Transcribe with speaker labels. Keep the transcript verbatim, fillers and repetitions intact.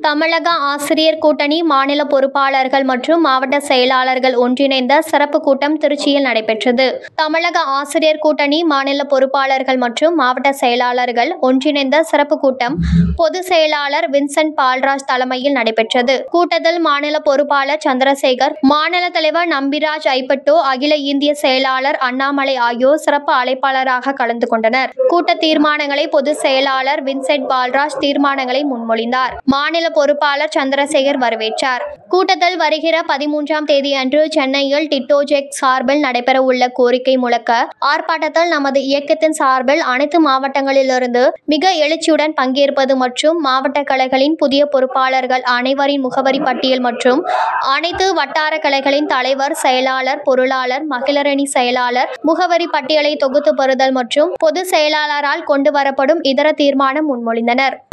Speaker 1: தமிழக ஆசிரியர் கூட்டணி மாநில பொறுப்பாளர்கள் மற்றும் மாவட்ட செயலாளர்கள் ஒன்றிணைந்த சிறப்பு கூட்டம் திருச்சியில் நடைபெற்றது. தமிழக ஆசிரியர் கூட்டணி மாநில பொறுப்பாளர்கள் மற்றும் மாவட்ட செயலாளர்கள் ஒன்றிணைந்த சிறப்பு கூட்டம் பொதுச் செயலாளர் வின்சென்ட் பால்ராஜ் தலைமையில் நடைபெற்றது. கூட்டத்தில் மாநில பொறுப்பாளர் சந்திரசேகர், மாநில தலைவர் நம்பிராஜ் ஐப்பட்டோ, அகில இந்திய செயலாளர் அண்ணாமலை ஆகியோர் சிறப்பு அழைப்பாளராக கலந்து கொண்டனர். கூட்ட தீர்மானங்களை பொதுச் செயலாளர் வின்சென்ட் பால்ராஜ் தீர்மானங்களை முன்மொழிந்தார். மாநில பொறுப்பாளர் சந்திரசேகர் வரவேற்றார். கூட்டத்தில் வருகிற பதிமூன்றாம் தேதி அன்று சென்னையில் டிட்டோஜெக் சார்பில் நடைபெற உள்ள கோரிக்கை முழக்க ஆர்ப்பாட்டத்தில் நமது இயக்கத்தின் சார்பில் அனைத்து மாவட்டங்களிலிருந்து மிக எழுச்சியுடன் பங்கேற்பது மற்றும் மாவட்ட கலைகளின் புதிய பொறுப்பாளர்கள் அனைவரின் முகவரி பட்டியல் மற்றும் அனைத்து வட்டார கலைகளின் தலைவர், செயலாளர், பொருளாளர், மகளிரணி செயலாளர் முகவரி பட்டியலை தொகுத்து பெறுதல் மற்றும் பொதுச் செயலாளரால் கொண்டு வரப்படும் இதர தீர்மானம் முன்மொழிந்தனர்.